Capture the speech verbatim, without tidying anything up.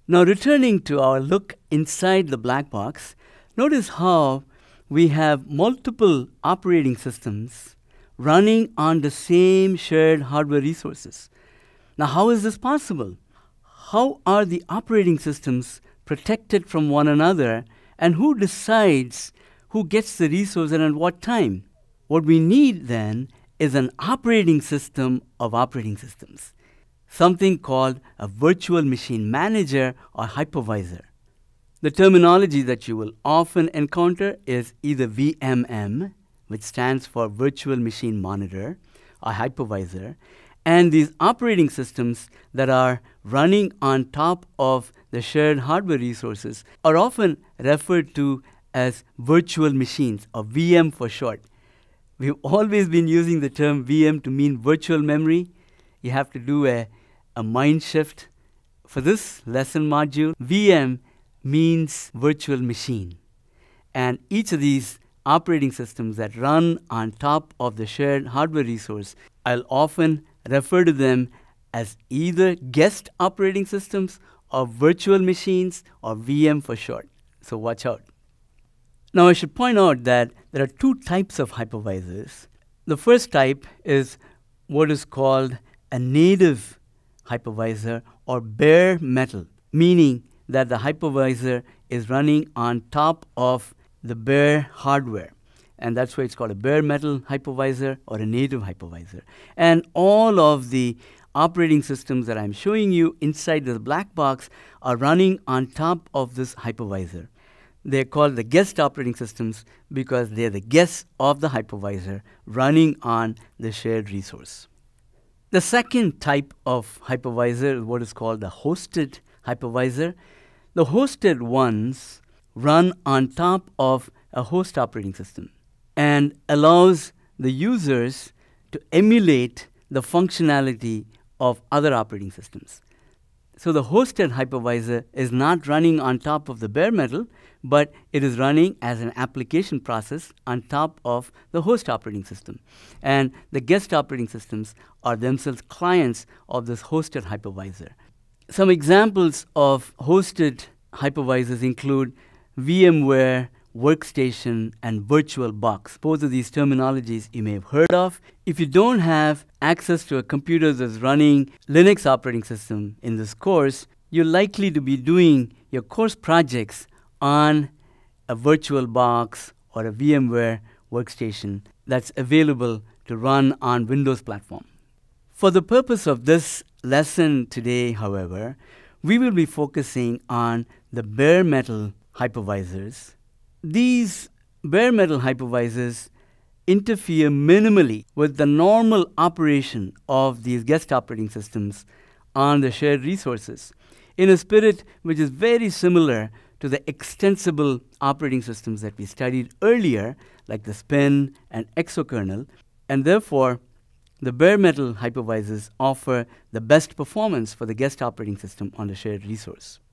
Now, returning to our look inside the black box, notice how we have multiple operating systems running on the same shared hardware resources. Now, how is this possible? How are the operating systems protected from one another, and who decides who gets the resource and at what time? What we need then is an operating system of operating systems, something called a virtual machine manager or hypervisor. The terminology that you will often encounter is either V M M, which stands for Virtual Machine Monitor, or hypervisor, and these operating systems that are running on top of the shared hardware resources are often referred to as virtual machines, or V M for short. We've always been using the term V M to mean virtual memory. You have to do a, a mind shift. For this lesson module, V M means virtual machine. And each of these operating systems that run on top of the shared hardware resource, I'll often refer to them as either guest operating systems or virtual machines, or V M for short. So watch out. Now, I should point out that there are two types of hypervisors. The first type is what is called a native hypervisor, or bare metal, meaning that the hypervisor is running on top of the bare hardware. And that's why it's called a bare metal hypervisor or a native hypervisor. And all of the operating systems that I'm showing you inside the black box are running on top of this hypervisor. They're called the guest operating systems because they're the guests of the hypervisor running on the shared resource. The second type of hypervisor is what is called the hosted hypervisor. The hosted ones run on top of a host operating system and allows the users to emulate the functionality of other operating systems. So the hosted hypervisor is not running on top of the bare metal, but it is running as an application process on top of the host operating system. And the guest operating systems are themselves clients of this hosted hypervisor. Some examples of hosted hypervisors include VMware, Workstation, and VirtualBox. Both of these terminologies you may have heard of. If you don't have access to a computer that's running Linux operating system in this course, you're likely to be doing your course projects on a VirtualBox or a VMware Workstation that's available to run on Windows platform. For the purpose of this lesson today, however, we will be focusing on the bare metal hypervisors. These bare metal hypervisors interfere minimally with the normal operation of these guest operating systems on the shared resources in a spirit which is very similar to the extensible operating systems that we studied earlier, like the Spin and exokernel, and therefore the bare metal hypervisors offer the best performance for the guest operating system on the shared resource.